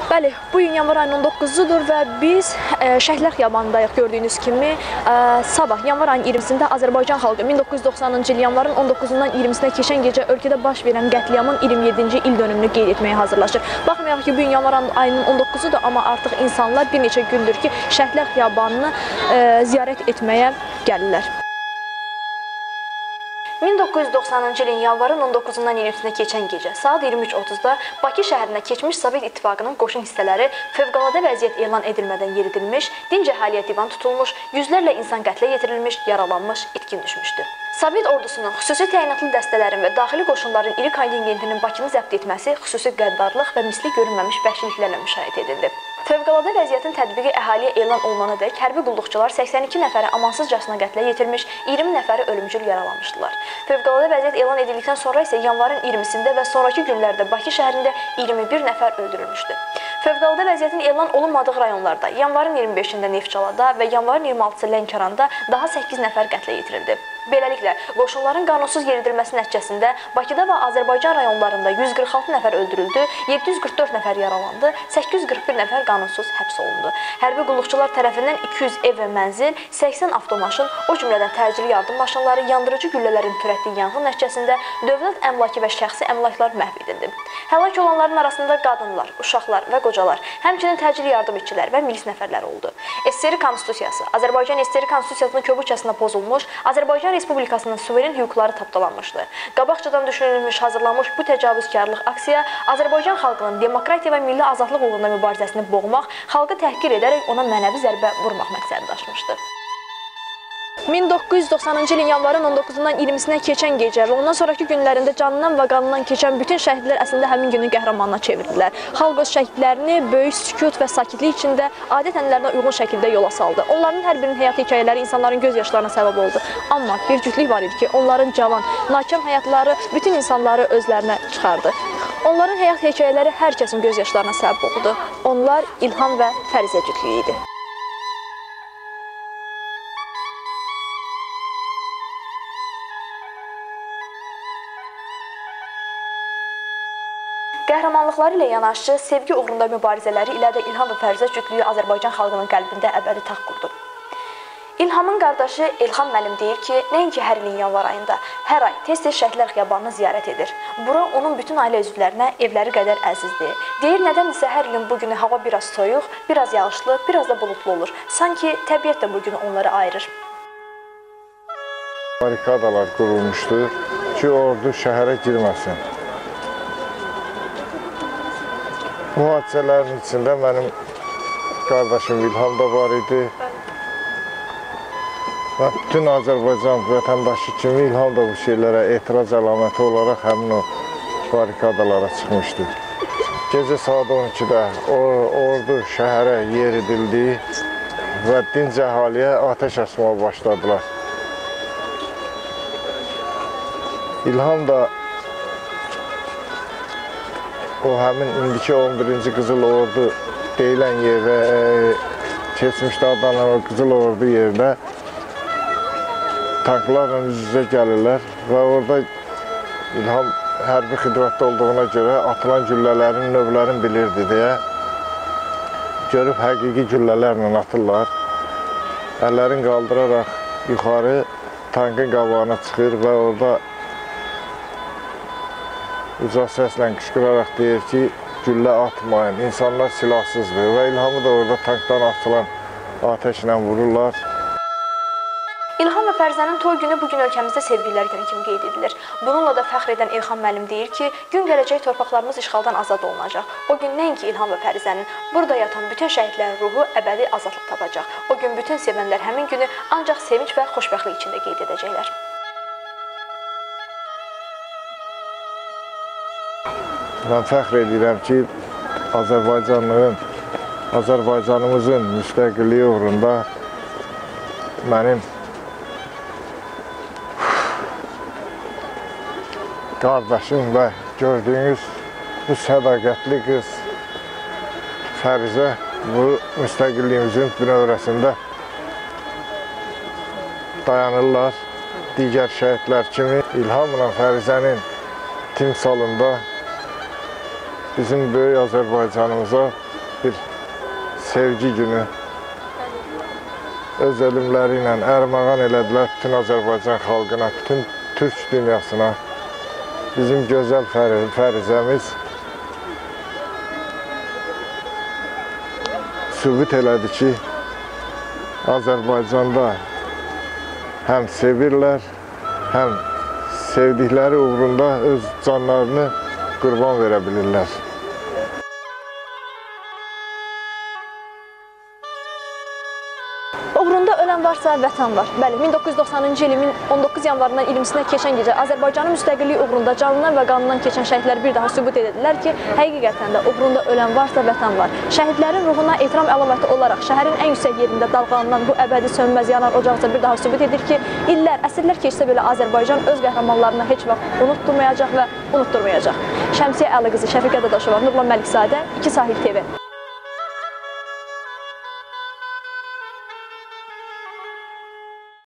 Bəli, bu gün yanvar ayının 19-udur və biz Şəhidlər Xiyabanındayıq gördüyünüz kimi. Sabah yanvar ayının 20-sində Azərbaycan xalqı 1990-cı il yanvarın 19-dan 20-sinə keçən gecə ölkədə baş verən qətliamın 27-ci il dönümünü qeyd etməyə hazırlaşır. Baxmayaraq ki, bu gün yanvar ayının 19-udur, amma artıq insanlar bir neçə gündür ki, Şəhidlər Xiyabanını ziyarət etməyə gəlirlər. 1990-cı ilin yanvarın 19-dan 20-sinə keçən gecə saat 23:30-da Bakı şəhərinə keçmiş Sovet İttifaqının qoşun hissələri fövqəladə vəziyyət elan edilmədən yeridilmiş, dinc əhaliyə divan tutulmuş, yüzlərlə insan qətlə yetirilmiş, yaralanmış, itkin düşmüşdü. Sovet ordusunun xüsusi təyinatlı dəstələrin və daxili qoşunların iri kontingentinin Bakını zəbt etməsi xüsusi qəddarlıq və misli görünməmiş vəhşiliklərlə müşahidə edildi. Fövqəladə vəziyyətin tətbiqi əhaliyə elan olunanadək hərbi qulluqçular 82 nəfəri amansızcasına qətlə yetirmiş, 20 nəfəri ölümcül yaralamışdılar. Fövqəladə vəziyyət elan edildikdən sonra isə yanvarın 20-sində və sonraki günlərdə Bakı şəhərində 21 nəfər öldürülmüşdü. Fövqəladə vəziyyətin elan olunmadığı rayonlarda yanvarın 25-də Neftçalada və yanvarın 26-sı Lənkəranda daha 8 nəfər qətlə yetirildi. Beləliklə, qoşunların qanunsuz yeridilməsi nəticəsində Bakıda və Azərbaycan rayonlarında 146 nəfər öldürüldü, 744 nəfər yaralandı, 841 nəfər qanunsuz həbs olundu. Hərbi qulluqçular tərəfindən 200 ev və mənzil, 80 avtomaşın, o cümlədən təcili yardım maşınları, yandırıcı güllələrin törətdiyi yanğın nəticəsində dövlət əmlakı və şəxsi əmlaklar məhv edildi. Həlak olanların arasında qadınlar, uşaqlar və qocalar, həmçinin təcili yardım işçiləri və milis nəfərləri oldu. SSR Konstitusiyası, Azərbaycan SSR Konstitusiyasının kobudcasına pozulmuş, Azərbaycan Respublikasının suveren hüquqları tapdalanmışdı. Qabaqcadan düşünülmüş, hazırlanmış bu təcavüzkarlıq aksiya Azərbaycan xalqının demokratiya və milli azadlıq uğrunda mübarizəsini boğmaq, xalqı təhqir edərək ona mənəvi zərbə vurmaq məqsədi daşımışdı. 1990-cı ilin yanvarın 19-dan 20-sinə keçən gecə və ondan sonraki günlərində canından və qanından keçən bütün şəhidlər əslində həmin günün qəhrəmanına çevirdilər. Xalq öz şəhidlərini böyük sükut və sakitlik içində adət ənənələrinə uyğun şəkildə yola saldı. Onların hər birinin həyat hekayələri insanların göz yaşlarına səbəb oldu. Amma bir cütlük var idi ki, onların cavan, nakam həyatları bütün insanları özlərinə çıxardı. Onların həyat hekayələri hər kəsin göz yaşlarına səbəb oldu. Onlar İlham və Fərizə cütlüyü idi. Qəhrəmanlıqları ilə yanaşı, sevgi uğrunda mübarizələri ilə də İlham və Fərizə cütlüyü Azərbaycan xalqının qəlbində əbədi taxt qurdu. İlhamın qardaşı Elxan müəllim deyir ki, nəinki hər ilin yanvar ayında, hər ay tez-tez Şəhidlər Xiyabanını ziyarət edir. Bura onun bütün ailə üzvlərinə evləri qədər əzizdir. Deyir, nədənsə hər ilin bu günü hava biraz soyuq, biraz yağışlı, biraz da bulutlu olur. Sanki təbiət də bu günü onları ayırır. Barikadalar qurulmuşdur ki, ordu şəhərə girməsin. Bu hadisələrin içində mənim qardaşım İlham da var idi və bütün Azərbaycan vətəndaşı kimi İlham da bu şeylərə etiraz əlaməti olaraq həmin o barikadalara çıxmışdı. Gecə saat 12-də ordu şəhərə yeridildi və dinc əhaliyə atəş açmağa başladılar. İlham da o həmin indiki 11-ci Qızıl Ordu deyilən yerdə, keçmişdə adlanan o Qızıl Ordu yerdə tanklarla üz-üzə gəlirlər və orada İlham hərbi xidmətdə olduğuna görə atılan güllələrin növlərini bilirdi deyə görüb həqiqi güllələrlə atırlar. Əllərini qaldıraraq yuxarı tankın qabağına çıxır və orada uca səslə qışqıraraq deyir ki, güllə atmayın, insanlar silahsızdır və İlhamı da orada tankdan atılan atəşlə vururlar. İlham və Fərizənin toy günü bugün ölkəmizdə sevgililər günü kimi qeyd edilir. Bununla da fəxr edən Elxan müəllim deyir ki, gün gələcək torpaqlarımız işğaldan azad olunacaq. O gün nəinki İlham və Fərizənin, burada yatan bütün şəhidlərin ruhu əbədi azadlıq tapacaq. O gün bütün sevənlər həmin günü ancaq sevinç və xoşbəxtlik içində qeyd edəcəklər. Mən fəxr edirəm ki, Azərbaycanımızın müstəqilliyi uğrunda mənim qardaşım və gördüyünüz bu sədaqətli qız Fərizə bu müstəqilliyimizin bünövrəsində dayanırlar. Digər şəhidlər kimi İlhamla Fərizənin timsalında bizim böyük Azərbaycanımıza bir sevgi günü. Öz ölümləri ilə ərmağan elədilər bütün Azərbaycan xalqına, bütün Türk dünyasına. Bizim gözəl fərizəmiz sübut elədi ki, Azərbaycanda həm sevirlər, həm sevdikləri uğrunda öz canlarını qurban verə bilirlər. Uğrunda ölən varsa vətən var. Bəli, 1990-cı ilin 19 yanvarından 20-sinə keçən gecə Azərbaycanın müstəqilliyi uğrunda canından və qanından keçən şəhidlər bir daha sübut edildilər ki, həqiqətən də uğrunda ölən varsa vətən var. Şəhidlərin ruhuna ehtiram əlaməti olaraq şəhərin ən yüksək yerində dalğalanan bu əbədi sönməz yanan ocaqca bir daha sübut edir ki, illər, əsrlər keçsə belə Azərbaycan öz qəhrəmanlarını heç vaxt unutturmayacaq və unutturmayacaq. Şəmsiyə Əli qızı, Şəfiqə Dadaşova, Nurlan Məlikzadə, 2 Sahil TV.